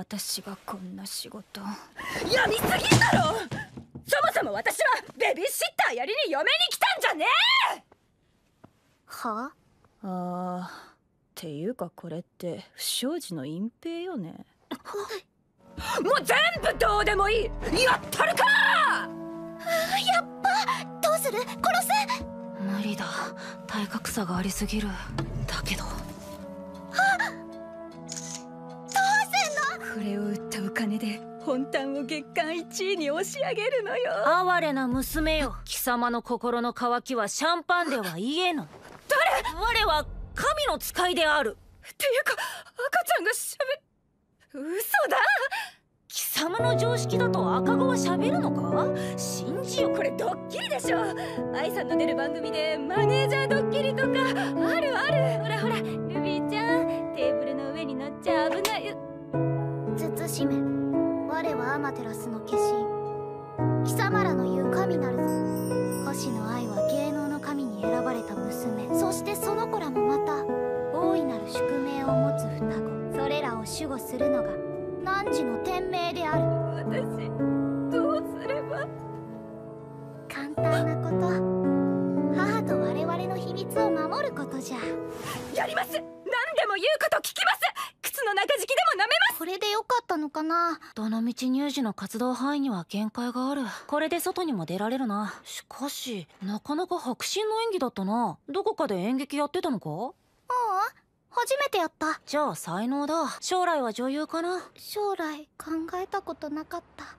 私がこんな仕事やみすぎんだろ。そもそも私はベビーシッターやりに嫁に来たんじゃねえ。 はっていうかこれって不祥事の隠蔽よね。 もう全部どうでもいい。やったるか。 やっぱどうする？殺す？無理だ、体格差がありすぎる。だけどこれを売ったお金で本単を月間1位に押し上げるのよ。 哀れな娘よ、貴様の心の渇きはシャンパンでは言えぬ。我は神の使いである。 っていうか赤ちゃんが嘘だ。 貴様の常識だと赤子は喋るのか？信じよ。 これドッキリでしょ。愛さんの出る番組でマネージャードッキリとかあるある。ほらほらルビーちゃん、テーブルの上に乗っちゃ危ない。 慎め、我はアマテラスの化身、貴様らの言う神なるぞ。星野愛は芸能の神に選ばれた娘、そしてその子らもまた大いなる宿命を持つ双子、それらを守護するのが汝の天命である。 私どうすれば。 簡単なこと、母と我々の秘密を守ることじゃ。 やります。何でも言うこと聞きます。靴の中敷きでも舐めます。 これでよかったのかな。 どのみち乳児の活動範囲には限界がある。これで外にも出られるな。しかしなかなか迫真の演技だったな。どこかで演劇やってたのか？ 初めてやった。 じゃあ才能だ。将来は女優かな？ 将来考えたことなかった。